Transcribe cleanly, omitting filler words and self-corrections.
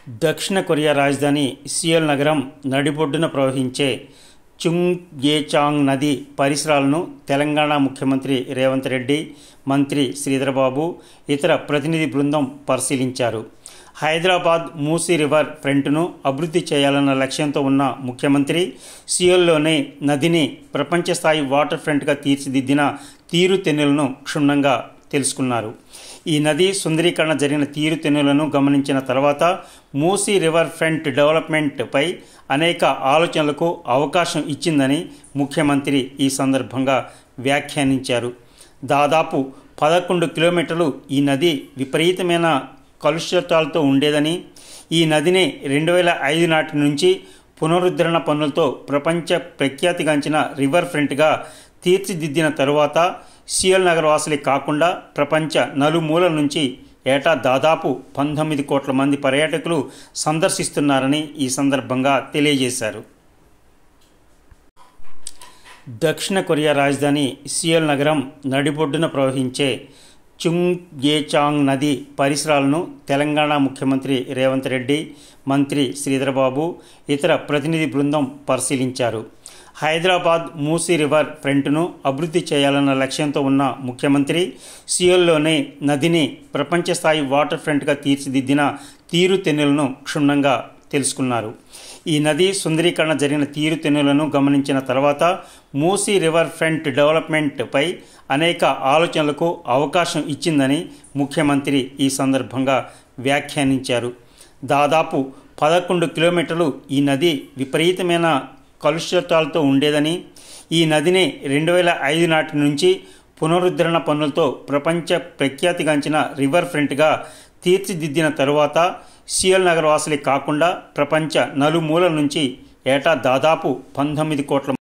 దక్షిణ కొరియా రాజధాని సియోల్ నగరం నడిబొడ్డున ప్రవహించే చుంగ్యేచాంగ్ నది పరిసరాలను తెలంగాణ ముఖ్యమంత్రి రేవంత్ రెడ్డి, మంత్రి శ్రీధర్బాబు, ఇతర ప్రతినిధి బృందం పరిశీలించారు. హైదరాబాద్ మూసీ రివర్ ఫ్రంట్ను అభివృద్ధి చేయాలన్న లక్ష్యంతో ఉన్న ముఖ్యమంత్రి సియోల్లోనే నదిని ప్రపంచ స్థాయి వాటర్ ఫ్రంట్గా తీర్చిదిద్దిన తీరుతెన్నులను క్షుణ్ణంగా తెలుసుకున్నారు. ఈ నది సుందరీకరణ జరిగిన తీరుతెన్నులను గమనించిన తర్వాత మూసీ రివర్ ఫ్రంట్ డెవలప్మెంట్పై అనేక ఆలోచనలకు అవకాశం ఇచ్చిందని ముఖ్యమంత్రి ఈ సందర్భంగా వ్యాఖ్యానించారు. దాదాపు 11 కిలోమీటర్లు ఈ నది విపరీతమైన కలుషితాలతో ఉండేదని, ఈ నదిని 2005 నాటి నుంచి పునరుద్ధరణ పనులతో ప్రపంచ ప్రఖ్యాతిగాంచిన రివర్ ఫ్రంట్గా తీర్చిదిద్దిన తరువాత సియోల్ నగర వాసులే కాకుండా ప్రపంచ నలుమూలల నుంచి ఏటా దాదాపు 19 కోట్ల మంది పర్యాటకులు సందర్శిస్తున్నారని ఈ సందర్భంగా తెలియజేశారు. దక్షిణ కొరియా రాజధాని సియోల్ నగరం నడిబొడ్డున ప్రవహించే చుంగ్యేచాంగ్ నది పరిసరాలను తెలంగాణ ముఖ్యమంత్రి రేవంత్ రెడ్డి, మంత్రి శ్రీధర్బాబు, ఇతర ప్రతినిధి బృందం పరిశీలించారు. హైదరాబాద్ మూసీ రివర్ ఫ్రంట్ను అభివృద్ధి చేయాలన్న లక్ష్యంతో ఉన్న ముఖ్యమంత్రి సియోల్లోనే నదిని ప్రపంచ స్థాయి వాటర్ ఫ్రంట్గా తీర్చిదిద్దిన తీరుతెన్నులను క్షుణ్ణంగా తెలుసుకున్నారు. ఈ నది సుందరీకరణ జరిగిన తీరుతెన్నులను గమనించిన తర్వాత మూసీ రివర్ ఫ్రంట్ డెవలప్మెంట్పై అనేక ఆలోచనలకు అవకాశం ఇచ్చిందని ముఖ్యమంత్రి ఈ సందర్భంగా వ్యాఖ్యానించారు. దాదాపు 11 కిలోమీటర్లు ఈ నది విపరీతమైన కలుషితాలతో ఉండేదని, ఈ నదిని 2005 నాటి నుంచి పునరుద్ధరణ పనులతో ప్రపంచ ప్రఖ్యాతిగాంచిన రివర్ ఫ్రంట్గా తీర్చిదిద్దిన తరువాత సియోల్ నగర వాసులే కాకుండా ప్రపంచ నలుమూలల నుంచి ఏటా దాదాపు 19 కోట్ల